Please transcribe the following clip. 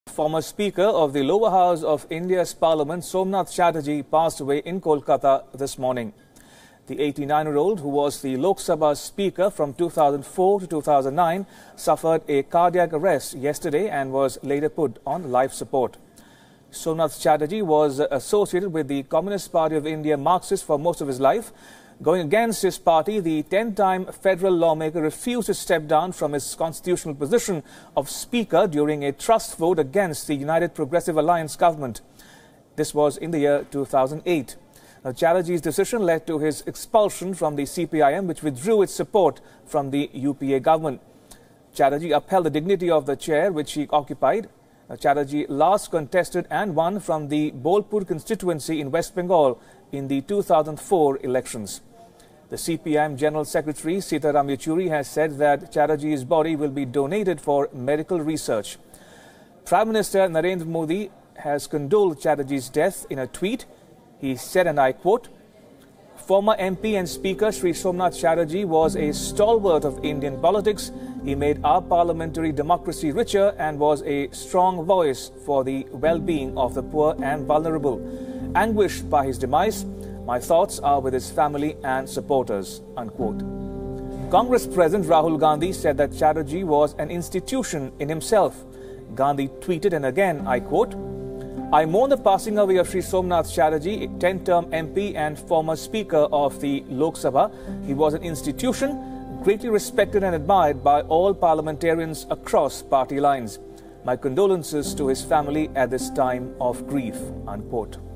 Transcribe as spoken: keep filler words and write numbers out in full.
Former Speaker of the lower house of India's Parliament, Somnath Chatterjee, passed away in Kolkata this morning. The eighty-nine-year-old, who was the Lok Sabha Speaker from two thousand four to two thousand nine, suffered a cardiac arrest yesterday and was later put on life support. Somnath Chatterjee was associated with the Communist Party of India Marxist for most of his life. Going against his party, the ten-time federal lawmaker refused to step down from his constitutional position of Speaker during a trust vote against the United Progressive Alliance government. This was in the year two thousand eight. Now, Chatterjee's decision led to his expulsion from the C P I M, which withdrew its support from the U P A government. Chatterjee upheld the dignity of the chair which he occupied. Now, Chatterjee last contested and won from the Bolpur constituency in West Bengal in the two thousand four elections. The C P I M General Secretary Sitaram Yechuri has said that Chatterjee's body will be donated for medical research. Prime Minister Narendra Modi has condoled Chatterjee's death in a tweet. He said, and I quote, "Former M P and Speaker Sri Somnath Chatterjee was a stalwart of Indian politics. He made our parliamentary democracy richer and was a strong voice for the well-being of the poor and vulnerable. Anguished by his demise, my thoughts are with his family and supporters," unquote. Congress President Rahul Gandhi said that Chatterjee was an institution in himself. Gandhi tweeted, and again, I quote, "I mourn the passing away of Sri Somnath Chatterjee, ten-term M P and former Speaker of the Lok Sabha. He was an institution, greatly respected and admired by all parliamentarians across party lines. My condolences to his family at this time of grief," unquote.